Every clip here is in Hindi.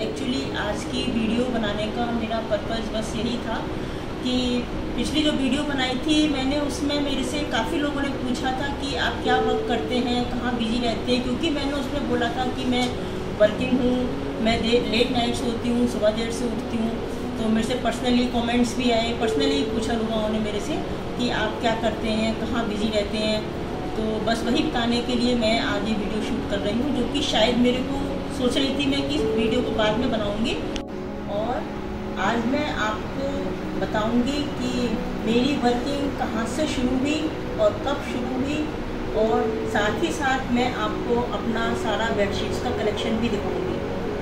एक्चुअली आज की वीडियो बनाने का मेरा पर्पज़ बस यही था कि पिछली जो वीडियो बनाई थी मैंने उसमें मेरे से काफ़ी लोगों ने पूछा था कि आप क्या वर्क करते हैं, कहाँ बिजी रहते हैं, क्योंकि मैंने उसमें बोला था कि मैं वर्किंग हूँ, मैं लेट नाइट सोती हूँ, सुबह देर से उठती हूँ। तो मेरे से पर्सनली कमेंट्स भी आए, पर्सनली पूछा लोगों ने मेरे से कि आप क्या करते हैं, कहाँ बिजी रहते हैं। तो बस वही बताने के लिए मैं आज ये वीडियो शूट कर रही हूँ, जो कि शायद मेरे को सोच रही थी मैं कि इस वीडियो को बाद में बनाऊँगी। और आज मैं आपको बताऊँगी कि मेरी वर्किंग कहाँ से शुरू हुई और कब शुरू हुई, और साथ ही साथ मैं आपको अपना सारा बेडशीट्स का कलेक्शन भी दिखाऊँगी।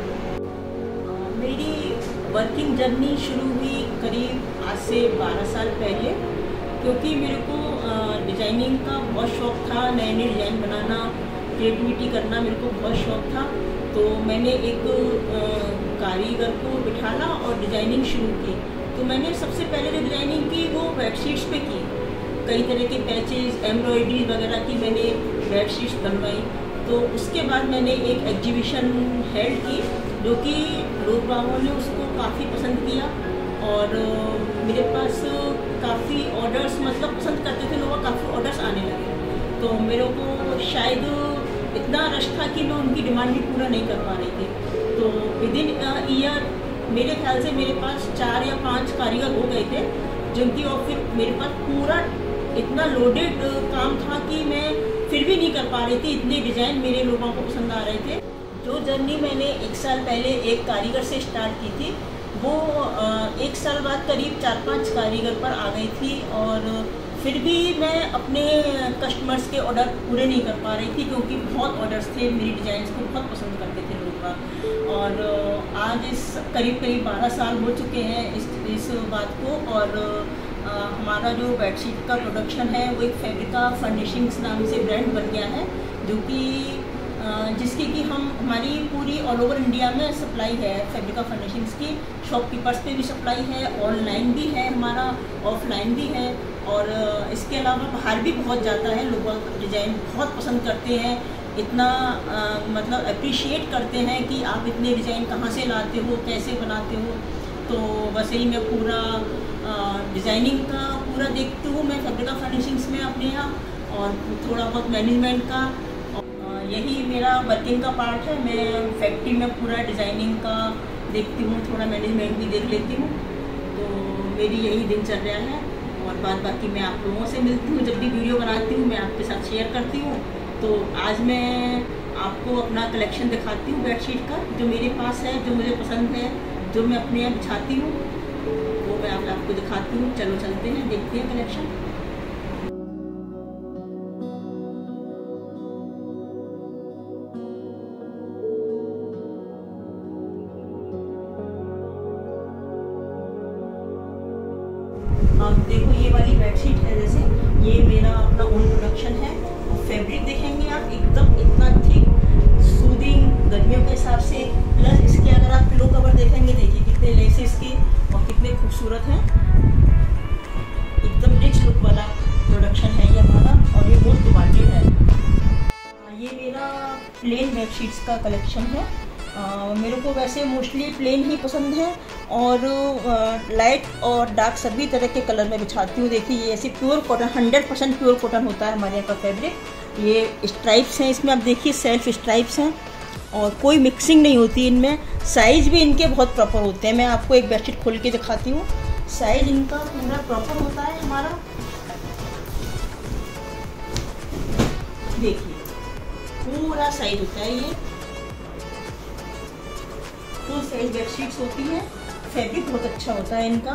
मेरी वर्किंग जर्नी शुरू हुई करीब आज से 12 साल पहले, क्योंकि मेरे को डिज़ाइनिंग का बहुत शौक़ था, नए नए डिज़ाइन बनाना, क्रिएटिविटी करना मेरे को बहुत शौक़ था। तो मैंने एक कारीगर को बिठाना और डिज़ाइनिंग शुरू की। तो मैंने सबसे पहले जो डिज़ाइनिंग की वो बेडशीट्स पे की, कई तरह के पैचेस, एम्ब्रॉयडरी वगैरह की मैंने बेडशीट्स बनवाई। तो उसके बाद मैंने एक एग्जीबिशन हेल्ड की, जो कि लोग बागों ने उसको काफ़ी पसंद किया और मेरे पास काफ़ी ऑर्डर्स, मतलब पसंद करते थे लोग, काफ़ी ऑर्डर्स आने लगे। तो मेरे को शायद इतना रश था कि मैं उनकी डिमांड भी पूरा नहीं कर पा रही थी। तो विदिन ईयर मेरे ख्याल से मेरे पास 4 या 5 कारीगर हो गए थे, जिनकी और फिर मेरे पास पूरा इतना लोडेड काम था कि मैं फिर भी नहीं कर पा रही थी, इतने डिज़ाइन मेरे लोगों को पसंद आ रहे थे। जो जर्नी मैंने 1 साल पहले एक कारीगर से स्टार्ट की थी, वो 1 साल बाद करीब 4-5 कारीगर पर आ गई थी, और फिर भी मैं अपने कस्टमर्स के ऑर्डर पूरे नहीं कर पा रही थी, क्योंकि बहुत ऑर्डर्स थे, मेरी डिज़ाइंस को बहुत पसंद करते थे लोग। और आज इस करीब 12 साल हो चुके हैं इस बात को। और हमारा जो बेडशीट का प्रोडक्शन है वो एक फैब्रिका फर्निशिंग्स नाम से ब्रांड बन गया है, जो कि जिसकी कि हमारी पूरी ऑल ओवर इंडिया में सप्लाई है फैब्रिका फर्निशिंग्स की। शॉपकीपर्स पे भी सप्लाई है, ऑनलाइन भी है हमारा, ऑफलाइन भी है। और इसके अलावा बाहर भी बहुत जाता है, लोग डिज़ाइन बहुत पसंद करते हैं, इतना मतलब अप्रिशिएट करते हैं कि आप इतने डिज़ाइन कहाँ से लाते हो, कैसे बनाते हो। तो बस यही मैं पूरा डिज़ाइनिंग का पूरा देखती हूँ मैं फैब्रिका फर्निशिंग्स में अपने यहाँ, और थोड़ा बहुत मैनेजमेंट का। यही मेरा वर्किंग का पार्ट है। मैं फैक्ट्री में पूरा डिज़ाइनिंग का देखती हूँ, थोड़ा मैनेजमेंट भी देख लेती हूँ। तो मेरी यही दिनचर्या है, और बाकी मैं आप लोगों से मिलती हूँ, जब भी वीडियो बनाती हूँ मैं आपके साथ शेयर करती हूँ। तो आज मैं आपको अपना कलेक्शन दिखाती हूँ बेडशीट का, जो मेरे पास है, जो मुझे पसंद है, जो मैं अपने यहाँ बिछाती हूँ, वो मैं आपको दिखाती हूँ। चलो चलते हैं, देखते हैं कलेक्शन। अब देखो ये वाली बेडशीट है, जैसे ये मेरा अपना ओन प्रोडक्शन है। फैब्रिक देखेंगे आप, एकदम इतना थिक, सूदिंग, गर्मियों के हिसाब से। प्लस इसके अगर आप पिलो कवर देखेंगे, देखिए कितने लेसेस के और कितने खूबसूरत हैं। एकदम रिच लुक वाला प्रोडक्शन है ये हमारा, और ये बहुत डिमांडेड है। ये मेरा प्लेन बेडशीट्स का कलेक्शन है। मेरे को वैसे मोस्टली प्लेन ही पसंद है, और लाइट और डार्क सभी तरह के कलर में बिछाती हूँ। देखिए ये ऐसे प्योर कॉटन, 100% प्योर कॉटन होता है हमारे यहाँ का फैब्रिक। ये स्ट्राइप्स हैं इसमें, आप देखिए सेल्फ स्ट्राइप्स हैं, और कोई मिक्सिंग नहीं होती इनमें। साइज़ भी इनके बहुत प्रॉपर होते हैं। मैं आपको एक बेडशीट खोल के दिखाती हूँ, साइज़ इनका पूरा प्रॉपर होता है हमारा। देखिए पूरा साइज होता है, ये फुल साइज बेडशीट्स होती है। फैब्रिक बहुत अच्छा होता है इनका,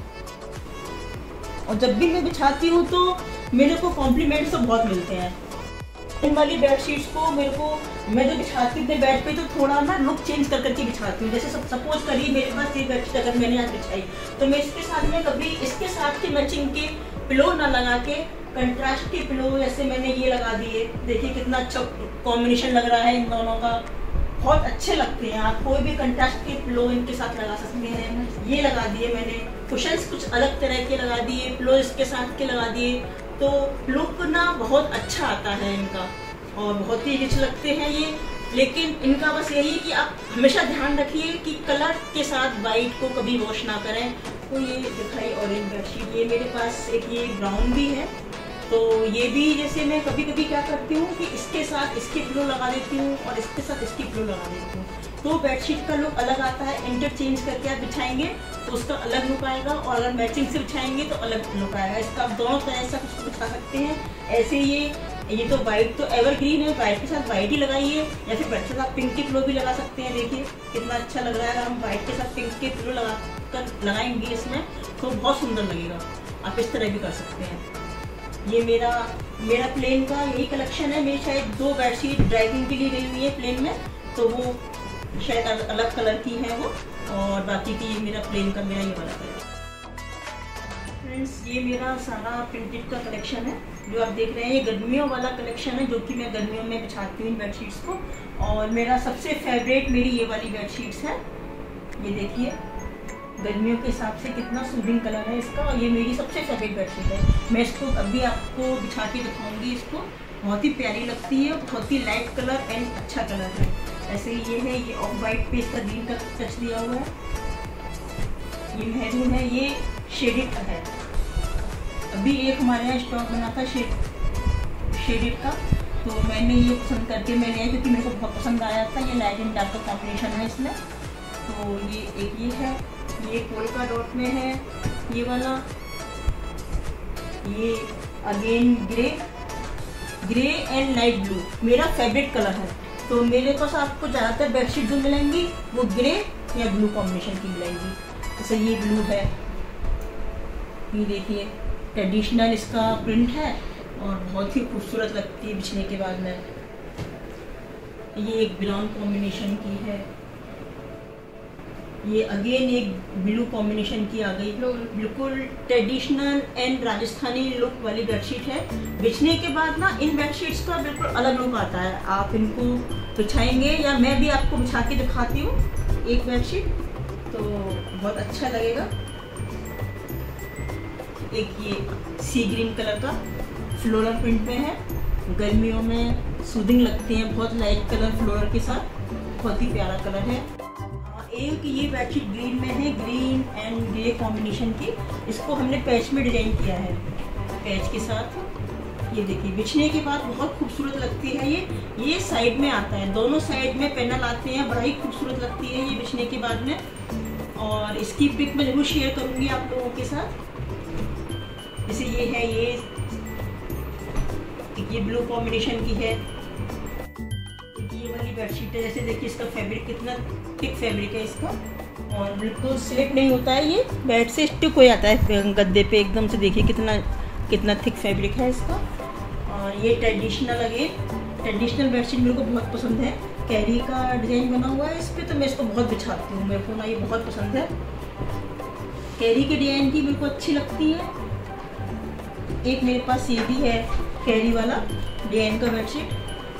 और जब भी मैं बिछाती हूँ तो मेरे को कॉम्प्लीमेंट्स तो बहुत मिलते हैं। इन वाली बेडशीट्स को मैं जो बिछाती हूँ अपने बेड पे, तो थोड़ा ना लुक चेंज करके बिछाती हूँ। जैसे सपोज करिए मेरे पास ये बेडशीट अगर मैंने आज बिछाई, तो मैं इसके साथ में कभी इसके साथ के मैचिंग के पिलो ना लगा के कंट्रास्ट के पिलो जैसे मैंने ये लगा दिए। देखिए कितना अच्छा कॉम्बिनेशन लग रहा है इन दोनों का, बहुत अच्छे लगते हैं। आप कोई भी कंट्रास्ट के पिलो इनके साथ लगा सकते हैं। ये लगा दिए मैंने, कुशन्स कुछ अलग तरह के लगा दिए, पिलो इसके साथ के लगा दिए, तो लुक ना बहुत अच्छा आता है इनका, और बहुत ही रिच लगते हैं ये। लेकिन इनका बस यही है कि आप हमेशा ध्यान रखिए कि कलर के साथ वाइट को कभी वॉश ना करें। तो ये दिखाई ऑरेंज बेडशीट, ये मेरे पास एक ये ब्राउन भी है। तो ये भी जैसे मैं कभी कभी क्या करती हूँ कि इसके साथ इसकी पिलो लगा देती हूँ और इसके साथ इसकी पिलो लगा देती हूँ, तो बेडशीट का लुक अलग आता है। इंटरचेंज करके आप बिछाएंगे तो उसका अलग लुक आएगा, और अगर मैचिंग से बिछाएंगे तो अलग लुक आएगा। इसका आप दोनों तरह से उसको बिछा सकते हैं। ऐसे ये तो वाइट तो एवरग्रीन है, वाइट के साथ वाइट ही लगाइए, या फिर बेड के साथ पिंक की पिलो भी लगा सकते हैं। देखिए कितना अच्छा लग रहा है। अगर हम वाइट के साथ पिंक के पिलो लगाएंगे इसमें तो बहुत सुंदर लगेगा। आप इस तरह भी कर सकते हैं। ये मेरा प्लेन का यही कलेक्शन है। मेरी शायद 2 बेडशीट ड्राइविंग के लिए गई हुई है प्लेन में, तो वो शायद अलग कलर की है वो, और बाकी की ये मेरा प्लेन का मेरा ये वाला कलर। फ्रेंड्स, ये मेरा सारा प्रिंटेड का कलेक्शन है जो आप देख रहे हैं। ये गर्मियों वाला कलेक्शन है जो कि मैं गर्मियों में बिछाती हूँ इन बेडशीट्स को। और मेरा सबसे फेवरेट मेरी ये वाली बेडशीट्स है। ये देखिए गर्मियों के हिसाब से कितना सूदिंग कलर है इसका, और ये मेरी सबसे फेवरेट बेडशीट है। मैं इसको अभी आपको बिछा के दिखाऊंगी। इसको बहुत ही प्यारी लगती है, बहुत ही लाइट कलर एंड अच्छा कलर है। ऐसे ये है, ये ऑफ वाइट पे इसका ग्रीन का टच दिया हुआ है। ये मैरून है, ये शेडेड का है। अभी एक हमारे यहाँ स्टॉक बना था शेडेड का, तो मैंने ये पसंद करके मैं लिया क्योंकि मेरे को बहुत पसंद आया था। ये लाइट एंड डार्क का कॉम्बिनेशन है इसमें। तो ये है, ये पोल्का डॉट में है ये वाला। ये again grey and light blue मेरा फेवरेट कलर है। तो मेरे पास आपको ज़्यादातर बेडशीट जो मिलेंगी वो ग्रे या ब्लू कॉम्बिनेशन की मिलेंगी। जैसे ये ब्लू है, ये देखिए ट्रेडिशनल इसका प्रिंट है और बहुत ही खूबसूरत लगती है बिछने के बाद में। ये एक ब्राउन कॉम्बिनेशन की है, ये अगेन एक ब्लू कॉम्बिनेशन की आ गई। बिल्कुल ट्रेडिशनल एंड राजस्थानी लुक वाली बेडशीट है। बिछने के बाद ना इन बेडशीट्स का बिल्कुल अलग लुक आता है। आप इनको बिछाएंगे या मैं भी आपको बिछा के दिखाती हूँ एक बेडशीट, तो बहुत अच्छा लगेगा। एक ये सी ग्रीन कलर का फ्लोरल प्रिंट में है। गर्मियों में सूदिंग लगती है, बहुत लाइट कलर फ्लोरल के साथ, बहुत ही प्यारा कलर है। एक ये बेडशीट ग्रीन में है, ग्रीन एंड ग्रे कॉम्बिनेशन की। इसको हमने पैच में डिजाइन किया है, पैच के साथ। ये देखिए बिछने के बाद बहुत खूबसूरत लगती है। ये साइड में आता है, दोनों साइड में पैनल आते हैं, बड़ा ही खूबसूरत लगती है ये बिछने के बाद में। और इसकी पिक मैं जरूर शेयर करूंगी आप लोगों के साथ। जैसे ये है, ये ब्लू कॉम्बिनेशन की है। ये वाली बेडशीट है, जैसे देखिए इसका फैब्रिक कितना थिक फैब्रिक है इसका, और बिल्कुल स्लिप नहीं होता है। ये बेड से स्टिक हो जाता है गद्दे पे एकदम से। देखिए कितना थिक फैब्रिक है इसका। और ये ट्रेडिशनल बेडशीट मेरे को बहुत पसंद है। कैरी का डिजाइन बना हुआ है इस पर, तो मैं इसको बहुत बिछाती हूँ। मेरे को ना ये बहुत पसंद है, कैरी के डिजाइन की मेरे को अच्छी लगती है। एक मेरे पास ये भी है कैरी वाला डिजाइन का बेडशीट,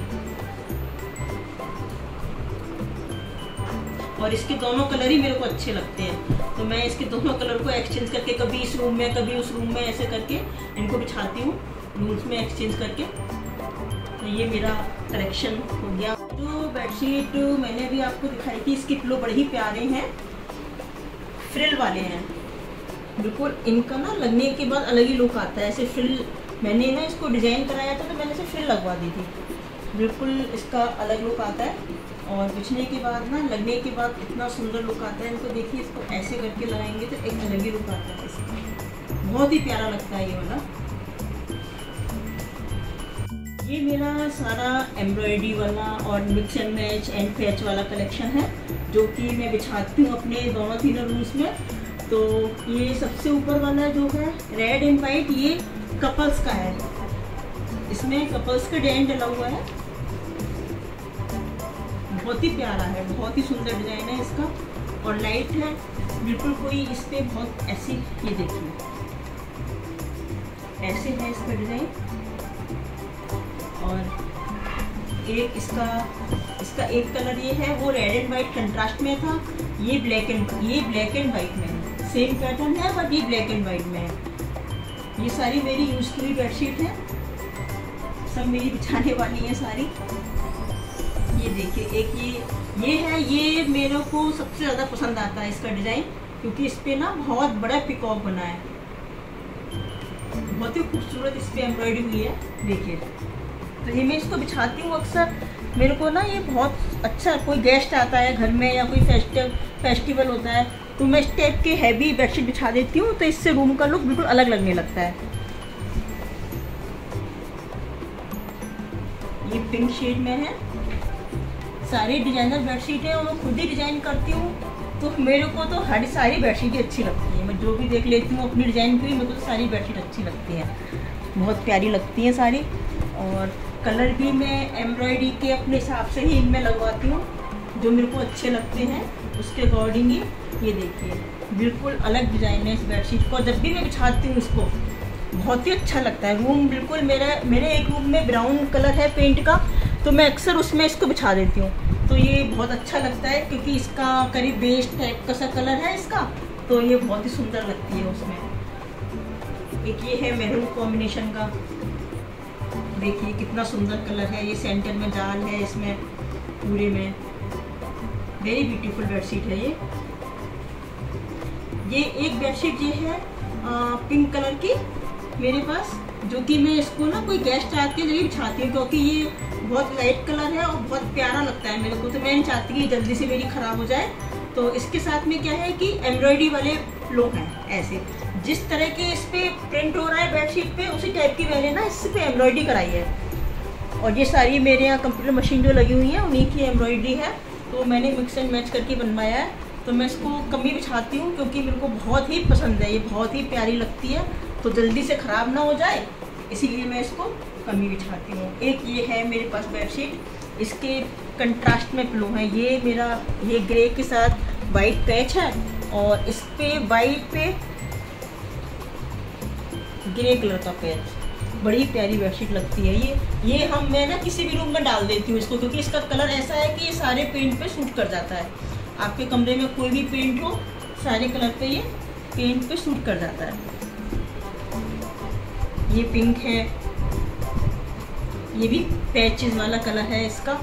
और इसके दोनों कलर ही मेरे को अच्छे लगते हैं। तो मैं इसके दोनों कलर को एक्सचेंज करके कभी इस रूम में कभी उस रूम में ऐसे करके इनको बिछाती हूँ, रूम्स में एक्सचेंज करके। तो ये मेरा कलेक्शन हो गया। जो बेडशीट मैंने अभी आपको दिखाई थी, इसके पिलो बड़े ही प्यारे हैं, फ्रिल वाले हैं बिल्कुल। इनका ना लगने के बाद अलग ही लुक आता है। ऐसे फ्रिल मैंने ना इसको डिज़ाइन कराया था, तो मैंने इसे फ्रिल लगवा दी थी। बिल्कुल इसका अलग लुक आता है, और बिछने के बाद ना लगने के बाद इतना सुंदर लुक आता है। इनको देखिए, इसको ऐसे करके लगाएंगे तो एक अलग ही लुक आता है इसका, बहुत ही प्यारा लगता है ये वाला। ये मेरा सारा एम्ब्रॉयडरी वाला और mix and match and patch वाला कलेक्शन है, जो कि मैं बिछाती हूँ अपने दोनों तीनों रूम्स में। तो ये सबसे ऊपर वाला जो है रेड एंड वाइट, ये कपल्स का है। इसमें कपल्स का डिजाइन डला हुआ है, बहुत ही प्यारा है, बहुत ही सुंदर डिजाइन है इसका, और लाइट है बिल्कुल। कोई इस पर बहुत ऐसी, ये देखिए ऐसे है इसका डिजाइन। और एक इसका एक कलर ये है, वो रेड एंड वाइट कंट्रास्ट में था। ये ब्लैक एंड वाइट में है, सेम पैटर्न है बट ये ब्लैक एंड वाइट में है। ये सारी मेरी यूज की हुई बेडशीट है, सब मेरी बिछाने वाली है सारी। ये देखिए, एक ये है, ये मेरे को सबसे ज़्यादा पसंद आता है इसका डिज़ाइन, क्योंकि इस पे ना बहुत बड़ा पिकॉक बना है, बहुत ही खूबसूरत इस पे एम्ब्रॉयडरी हुई है। देखिए, तो ये मैं इसको बिछाती हूँ अक्सर। मेरे को ना ये बहुत अच्छा, कोई गेस्ट आता है घर में या कोई फेस्टिवल होता है तो मैं इस टाइप के हैवी बेडशीट बिछा देती हूँ, तो इससे रूम का लुक बिल्कुल अलग लगने लगता है। ये पिंक शेड में है, सारी डिजाइनर बेडशीट है और मैं खुद ही डिजाइन करती हूँ, तो मेरे को तो सारी बेडशीटें अच्छी लगती हैं। मैं जो भी देख लेती हूँ अपनी डिजाइन की, मेरे को तो सारी बेडशीट अच्छी लगती हैं, बहुत प्यारी लगती हैं सारी। और कलर भी मैं एम्ब्रॉयडरी के अपने हिसाब से ही इनमें लगवाती हूँ, जो मेरे को अच्छे लगते हैं उसके अकॉर्डिंग ही। ये देखिए, बिल्कुल अलग डिज़ाइन है इस बेडशीट को। जब भी मैं बिछाती हूँ इसको बहुत ही अच्छा लगता है। रूम बिल्कुल मेरे एक रूम में ब्राउन कलर है पेंट का, तो मैं अक्सर उसमें इसको बिछा देती हूँ, तो ये बहुत अच्छा लगता है क्योंकि इसका करीब बेज टाइप का सा कलर है इसका, तो ये बहुत ही सुंदर लगती है उसमें। एक ये है मैरून कॉम्बिनेशन का, देखिए कितना सुंदर कलर है, ये सेंटर में जाल है इसमें पूरे में, वेरी ब्यूटीफुल बेडशीट है ये एक बेडशीट ये है पिंक कलर की मेरे पास, जो कि मैं इसको ना कोई गेस्ट आके नहीं बिछाती हूँ, क्योंकि ये बहुत लाइट कलर है और बहुत प्यारा लगता है मेरे को, तो मैं नहीं चाहती कि जल्दी से मेरी ख़राब हो जाए। तो इसके साथ में क्या है कि एम्ब्रॉयडरी वाले लोग हैं, ऐसे जिस तरह के इस पे प्रिंट हो रहा है बेडशीट पे, उसी टाइप की मैंने ना इस पे एम्ब्रॉयडरी कराई है। और ये सारी मेरे यहाँ कंप्यूटर मशीन जो लगी हुई है उन्हीं की एम्ब्रॉयडरी है, तो मैंने मिक्स एंड मैच करके बनवाया है। तो मैं इसको कम ही बिछाती हूँ क्योंकि मेरे को बहुत ही पसंद है, ये बहुत ही प्यारी लगती है, तो जल्दी से ख़राब ना हो जाए इसीलिए मैं इसको कम ही बिछाती हूँ। एक ये है मेरे पास बेडशीट, इसके कंट्रास्ट में पिलो है, ये मेरा ये ग्रे के साथ वाइट पैच है और इस पे वाइट पे ग्रे कलर का पैच, बड़ी प्यारी बेडशीट लगती है ये मैं ना किसी भी रूम में डाल देती हूँ इसको, क्योंकि इसका कलर ऐसा है कि ये सारे पेंट पे सूट कर जाता है। आपके कमरे में कोई भी पेंट हो, सारे कलर पे ये पेंट पे सूट कर जाता है। ये पिंक है, ये भी पैचेस वाला कलर है इसका,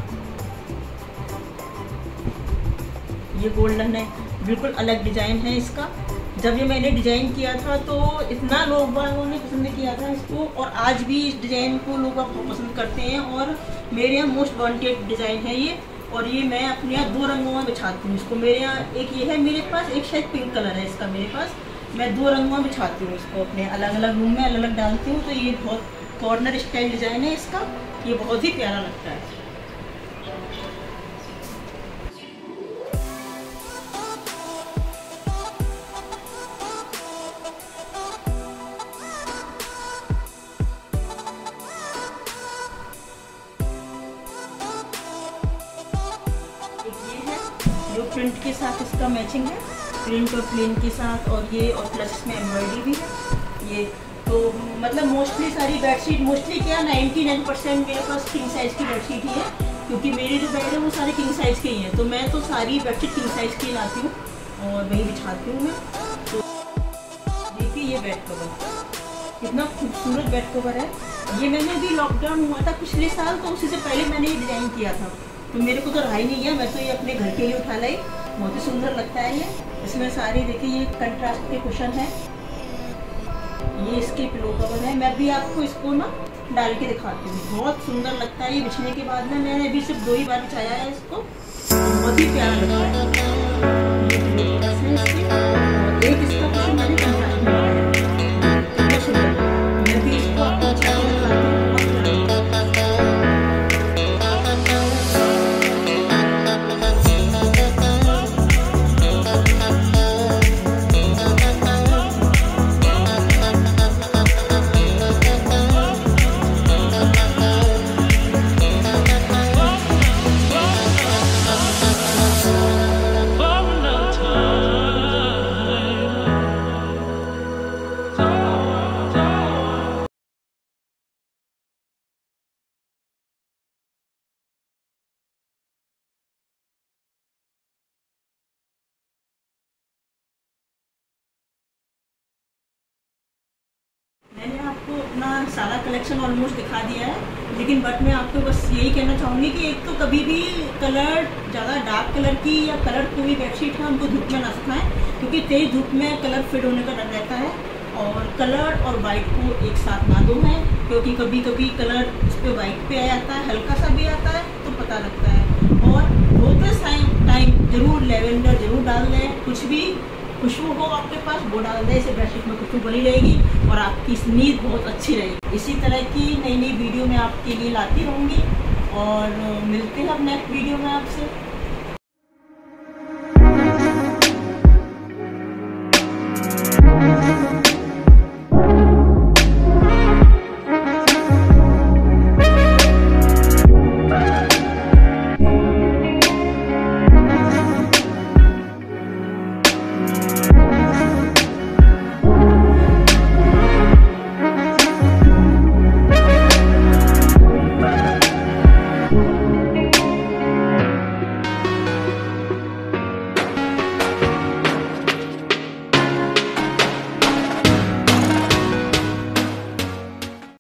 ये गोल्डन है, बिल्कुल अलग डिजाइन है इसका। जब ये मैंने डिजाइन किया था तो इतना लोगों ने पसंद किया था इसको, और आज भी इस डिजाइन को लोग बहुत पसंद करते हैं और मेरे यहाँ मोस्ट वांटेड डिजाइन है ये। और ये मैं अपने यहाँ 2 रंगों में बिछाती हूँ इसको, मेरे यहाँ एक ये है मेरे पास, एक शायद पिंक कलर है इसका मेरे पास, मैं 2 रंगों में बिछाती हूँ इसको, अपने अलग अलग रूम में अलग अलग डालती हूँ। तो ये बहुत कॉर्नर स्टाइल डिजाइन है इसका, ये बहुत ही प्यारा लगता है। जो प्रिंट के साथ इसका मैचिंग है, प्रिंट और प्लेन के साथ, और ये और प्लस इसमें एम्ब्रॉयडरी भी है ये। तो मतलब मोस्टली सारी बेडशीट, मोस्टली क्या 99% मेरे पास किंग साइज़ की बेडशीट ही है, क्योंकि मेरे जो बेड है वो सारे किंग साइज़ के ही हैं, तो मैं तो सारी बेडशीट किंग साइज़ की लाती हूँ और वही बिछाती हूँ मैं। तो देखिए ये बेड कवर, कितना खूबसूरत बेड कवर है। ये मैंने अभी लॉकडाउन हुआ था पिछले साल, तो उसी से पहले मैंने ये डिज़ाइन किया था, तो मेरे को तो रहा ही नहीं गया, मैं तो ये अपने घर के लिए उठा लाई, बहुत ही सुंदर लगता है ये। इसमें सारी देखिए ये कंट्रास्ट के कुशन है, ये इसके पिलो कवर है। मैं भी आपको इसको ना डाल के दिखाती हूँ, बहुत सुंदर लगता है ये बिछने के बाद में। मैंने अभी सिर्फ 2 ही बार बिछाया है इसको, बहुत ही प्यारा लगता है। एक इसका कुशन मैंने कंट्रास्ट में लगाया है, कितना सुंदर। मैं भी इसको आपको अच्छा दिखाती हूँ, आपको अपना सारा कलेक्शन ऑलमोस्ट दिखा दिया है, लेकिन बट मैं आपको बस यही कहना चाहूँगी कि एक तो कभी भी कलर ज़्यादा डार्क कलर की या कलर कोई बेडशीट है उनको धूप में ना सुखाएं, क्योंकि तेज धूप में कलर फेड होने का डर रहता है। और कलर और वाइट को एक साथ ना धोएं, क्योंकि कभी कभी कलर इस पर वाइट पे आ जाता है, हल्का सा भी आता है तो पता लगता है। और धोते टाइम जरूर लेवेंडर जरूर डाल दें, कुछ भी खुशबू हो आपके पास वो डाल दें, इससे बेडशीट में खुशबू बनी रहेगी और आपकी नींद बहुत अच्छी रहेगी। इसी तरह की नई नई वीडियो मैं आपके लिए लाती रहूँगी और मिलते हैं अब नेक्स्ट वीडियो में आपसे।